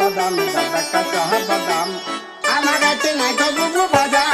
বাদাম, দাদা কাঁচা বাদাম। আমার কাছে নাই তো বুবু ভাজা